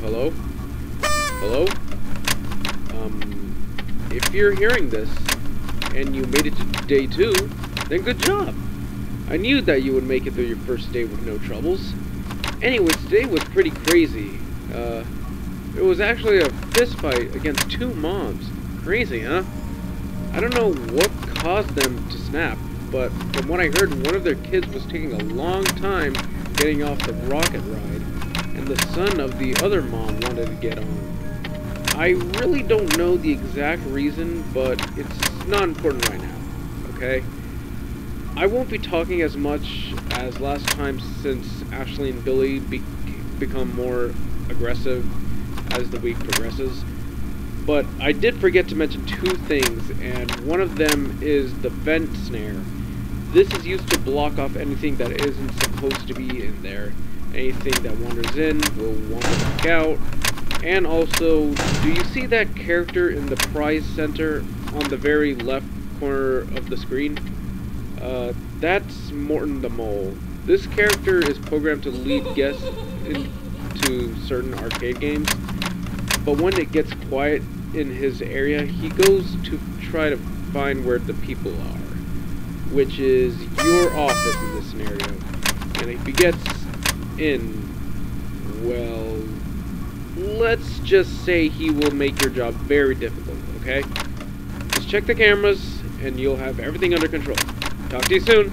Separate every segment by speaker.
Speaker 1: Hello? Hello? If you're hearing this, and you made it to day 2, then good job! I knew that you would make it through your first day with no troubles. Anyways, today was pretty crazy. It was actually a fist fight against 2 mobs. Crazy, huh? I don't know what caused them to snap, but from what I heard, one of their kids was taking a long time getting off the rocket ride, and the son of the other mom wanted to get on. I really don't know the exact reason, but it's not important right now, okay? I won't be talking as much as last time since Ashley and Billy become more aggressive as the week progresses. But I did forget to mention 2 things, and one of them is the vent snare. This is used to block off anything that isn't supposed to be in there. Anything that wanders in will wander back out. And also, do you see that character in the prize center on the very left corner of the screen? That's Morton the Mole. This character is programmed to lead guests into certain arcade games, but when it gets quiet in his area, he goes to try to find where the people are, which is your office in this scenario. And if he gets in, well, let's just say he will make your job very difficult, okay? Just check the cameras, and you'll have everything under control. Talk to you soon.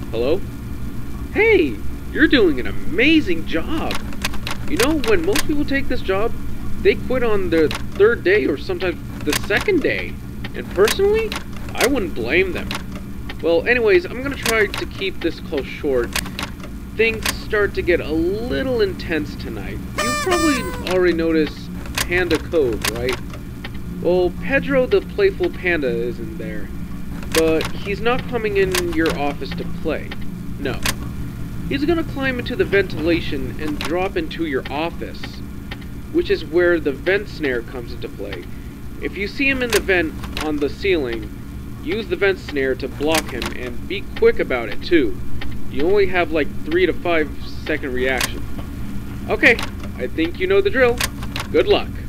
Speaker 1: Hello? Hey, you're doing an amazing job. You know, when most people take this job, they quit on the third day or sometimes the second day. And personally, I wouldn't blame them. Well, anyways, I'm gonna try to keep this call short. Things start to get a little intense tonight. You probably already noticed Panda Cove, right? Well, Pedro the Playful Panda isn't there. But he's not coming in your office to play. No. He's gonna climb into the ventilation and drop into your office, which is where the vent snare comes into play. If you see him in the vent on the ceiling, use the vent snare to block him, and be quick about it too. You only have like 3 to 5 second reaction. Okay, I think you know the drill. Good luck.